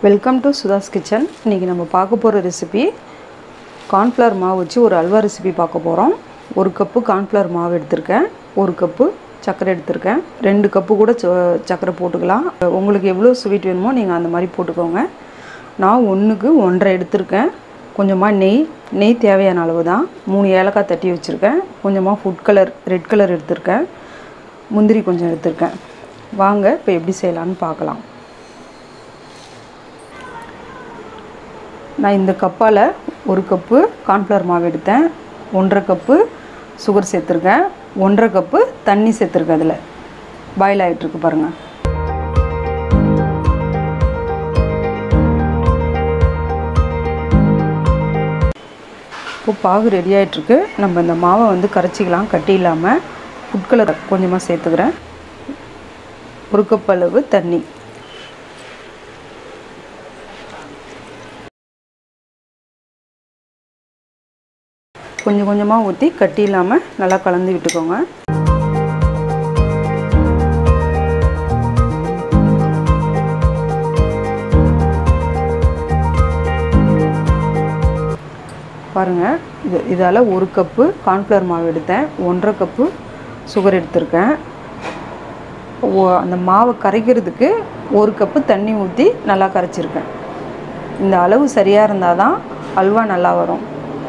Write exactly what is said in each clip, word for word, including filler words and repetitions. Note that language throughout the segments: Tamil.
Welcome to Sudha's kitchen. இன்றைக்கி நம்ம பார்க்க போகிற ரெசிபி கார்ன்ஃப்ளவர் மாவு வச்சு ஒரு அல்வா ரெசிபி பார்க்க போகிறோம். ஒரு கப்பு கார்ன்ஃப்ளவர் மாவு எடுத்திருக்கேன், ஒரு கப்பு சர்க்கரை எடுத்திருக்கேன். ரெண்டு கப்பு கூட சர்க்கரை போட்டுக்கலாம். உங்களுக்கு எவ்வளோ ஸ்வீட் வேணுமோ நீங்கள் அந்த மாதிரி போட்டுக்கோங்க. நான் ஒன்றுக்கு ஒன்றரை எடுத்திருக்கேன். கொஞ்சமாக நெய் நெய் தேவையான அளவு தான். மூணு ஏலக்காய் தட்டி வச்சுருக்கேன். கொஞ்சமாக ஃபுட் கலர் ரெட் கலர் எடுத்திருக்கேன். முந்திரி கொஞ்சம் எடுத்திருக்கேன். வாங்க இப்போ எப்படி செய்யலான்னு பார்க்கலாம். நான் இந்த கப்பால் ஒரு கப்பு கார்ன்ஃப்ளவர் மாவு எடுத்தேன். ஒன்றரை கப்பு சுகர் சேர்த்துருக்கேன். ஒன்றரை கப்பு தண்ணி சேர்த்துருக்கேன். அதில் பாயில் ஆகிட்டுருக்கு பாருங்கள். இப்போ பாகு ரெடி ஆகிட்டுருக்கு. நம்ம இந்த மாவை வந்து கரைச்சிக்கலாம். கட்டி இல்லாமல் ஃபுட் கலர் கொஞ்சமாக சேர்த்துக்கிறேன். ஒரு கப் அளவு தண்ணி. கொஞ்சம் கொஞ்சமாக ஊற்றி கட்டி இல்லாமல் நல்லா கலந்து விட்டுக்கோங்க. பாருங்கள், இது இதால் ஒரு கப்பு கார்ன்ஃப்ளவர் மாவு எடுத்தேன். ஒன்றரை கப்பு சுகர் எடுத்திருக்கேன். அந்த மாவை கரைக்கிறதுக்கு ஒரு கப்பு தண்ணி ஊற்றி நல்லா கரைச்சிருக்கேன். இந்த அளவு சரியாக இருந்தால் தான் அல்வா நல்லா வரும்.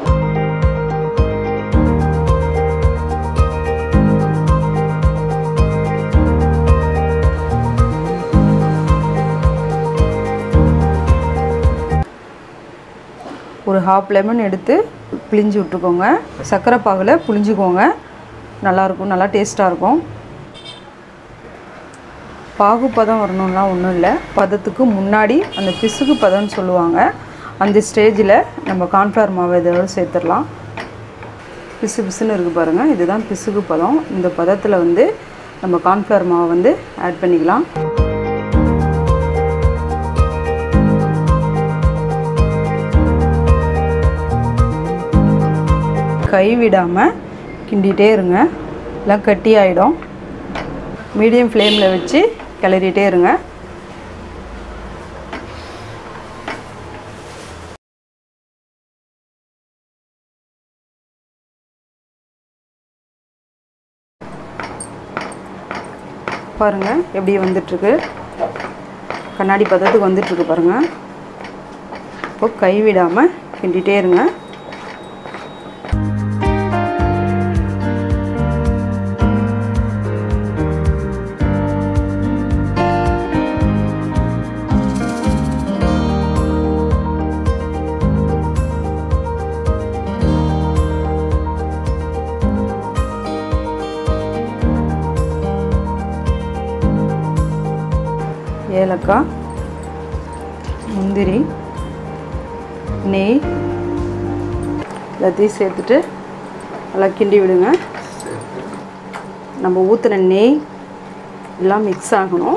ஒரு ஹாஃப் லெமன் எடுத்து பிழிஞ்சு விட்டுக்கோங்க. சர்க்கரை பாகில் புழிஞ்சுக்கோங்க. நல்லாயிருக்கும், நல்லா டேஸ்ட்டாக இருக்கும். பாகு பதம் வரணும்லாம் ஒன்றும் இல்லை. பதத்துக்கு முன்னாடி அந்த பிசுகு பதம்னு சொல்லுவாங்க. அந்த ஸ்டேஜில் நம்ம கார்ன்ஃப்ளவர் மாவு இதோட சேர்த்துடலாம். பிசு பிசுன்னு இருக்குது பாருங்கள், இதுதான் பிசுகு பதம். இந்த பதத்தில் வந்து நம்ம கார்ன்ஃப்ளவர் மாவை வந்து ஆட் பண்ணிக்கலாம். கை விடாமல் கிண்டிகிட்டே இருங்க, இல்லை கட்டி ஆகிடும். மீடியம் ஃப்ளேமில் வச்சு கிளறிட்டே இருங்க. பாருங்கள் எப்படி வந்துட்டுருக்கு. கண்ணாடி பதத்துக்கு வந்துட்டுருக்கு பாருங்கள். இப்போ கை விடாமல் கிண்டிகிட்டே இருங்க. ஏலக்காய், முந்திரி, நெய் எல்லாத்தையும் சேர்த்துட்டு நல்லா கிண்டி விடுங்க. நம்ம ஊற்றின நெய் எல்லாம் மிக்ஸ் ஆகணும்.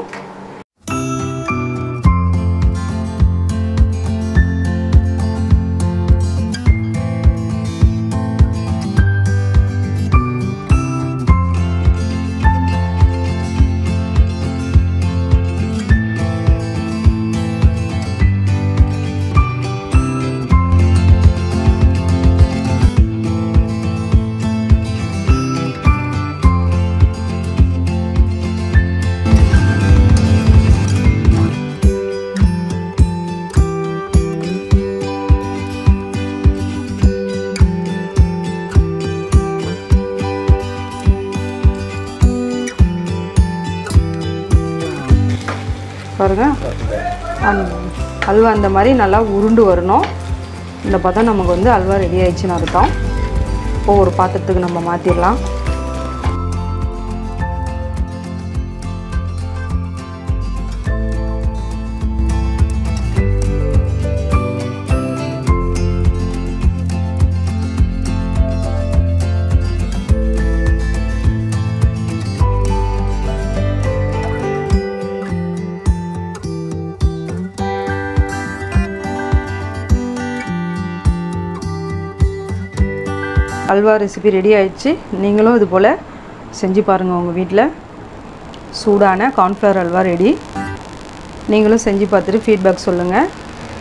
பாருங்கள், அல்வா அந்த மாதிரி நல்லா உருண்டு வரணும். இந்த பதம் நமக்கு வந்து அல்வா ரெடி ஆயிடுச்சுன்னு அர்த்தம். இப்போ ஒரு பாத்திரத்துக்கு நம்ம மாற்றிடலாம். அல்வா ரெசிபி ரெடி ஆயிடுச்சு. நீங்களும் இது போல் செஞ்சு பாருங்கள் உங்கள் வீட்டில். சூடான கார்ன்ஃப்ளவர் அல்வா ரெடி. நீங்களும் செஞ்சு பார்த்துட்டு ஃபீட்பேக் சொல்லுங்கள்.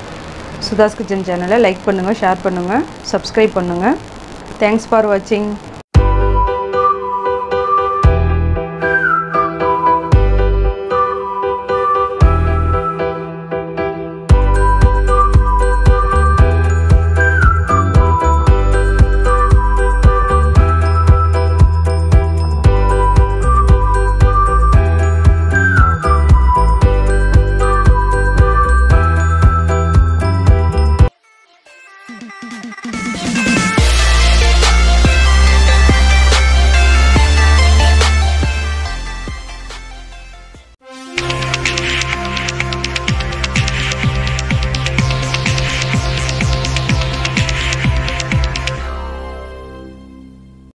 சுதாஸ் கிச்சன் சேனலை லைக் பண்ணுங்கள், ஷேர் பண்ணுங்கள், சப்ஸ்கிரைப் பண்ணுங்கள். தேங்க்ஸ் ஃபார் வாட்சிங்.